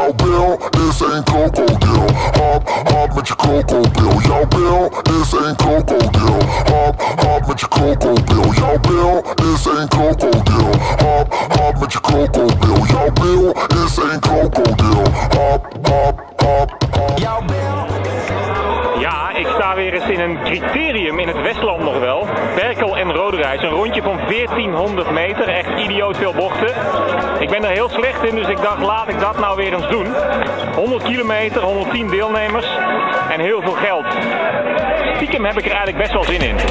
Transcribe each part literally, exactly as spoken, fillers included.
Jouw bil is een krokodil. Hop, hop met je krokodil. Jouw bil is een krokodil. Hop, hop met je krokodil. Jouw bil is een krokodil. Hop, hop met je krokodil. Jouw bil is een krokodil. Hop, hop, hop, hop. Jouw bil. Ja, ik sta weer eens in een criterium in het Westland nog wel. Berkel en Roderijs, een rondje van veertienhonderd meter, echt idioot veel bochten. Ik ben er heel slecht in, dus ik dacht laat ik dat nou weer eens doen. honderd kilometer, honderdtien deelnemers en heel veel geld. Stiekem heb ik er eigenlijk best wel zin in.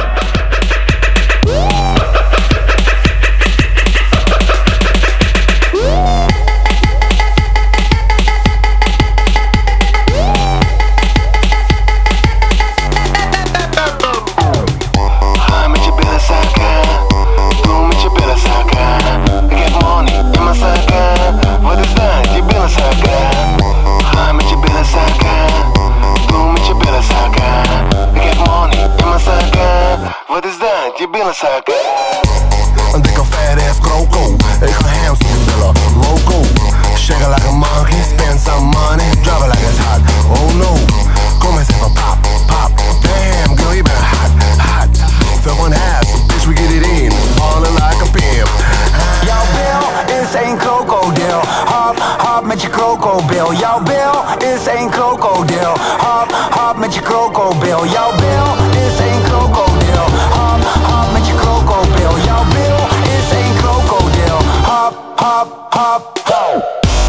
Je billen zakken. Een dikke fat ass kroko. Ik ga hamstring billen, loco. Shake like a monkey, spend some money. Drop it like it's hot, oh no. Kom eens even pop, pop. Damn girl, je bent hot, hot. Veel van ass, so bitch we get it in. Ballin' like a pimp. Jouw bil is een krokodil. Hop, hop met je krokodil. Jouw bil is een krokodil. Hop, hop met je krokodil. Jouw bil is een krokodil. Hop, hop met je krokodil. Jouw bil is een krokodil. Hop, hop, hop, hop.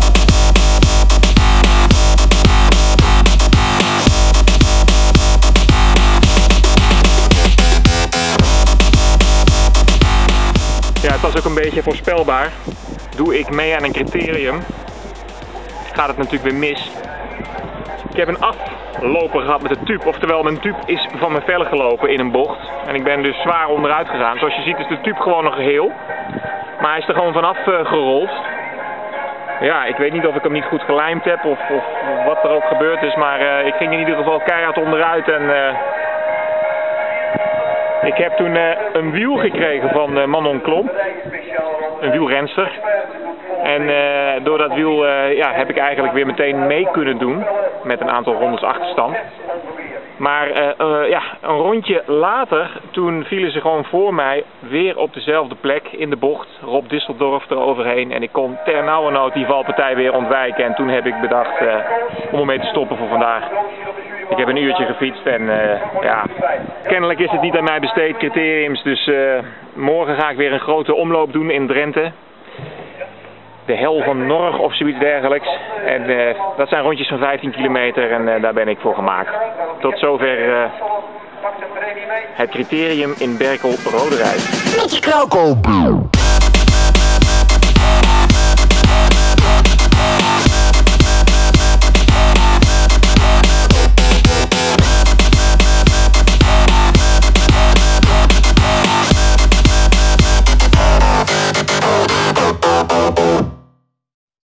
Ja, het was ook een beetje voorspelbaar. Doe ik mee aan een criterium, gaat het natuurlijk weer mis. Ik heb een afloper gehad met de tube, oftewel mijn tube is van mijn velg gelopen in een bocht. En ik ben dus zwaar onderuit gegaan. Zoals je ziet is de tube gewoon nog heel, maar hij is er gewoon vanaf uh, gerold. Ja, ik weet niet of ik hem niet goed gelijmd heb of, of wat er ook gebeurd is, maar uh, ik ging in ieder geval keihard onderuit en... Uh, Ik heb toen uh, een wiel gekregen van uh, Manon Klomp, een wielrenster. En uh, door dat wiel uh, ja, heb ik eigenlijk weer meteen mee kunnen doen met een aantal rondes achterstand. Maar uh, uh, ja, een rondje later, toen vielen ze gewoon voor mij weer op dezelfde plek in de bocht. Rob Disseldorf eroverheen en ik kon ternauwernood die valpartij weer ontwijken. En toen heb ik bedacht uh, om ermee te stoppen voor vandaag. Ik heb een uurtje gefietst en uh, ja, kennelijk is het niet aan mij besteed, criteriums. Dus uh, morgen ga ik weer een grote omloop doen in Drenthe. De hel van Norg of zoiets dergelijks. En uh, dat zijn rondjes van vijftien kilometer en uh, daar ben ik voor gemaakt. Tot zover uh, het criterium in Berkel Roderijs. Met je krokodil.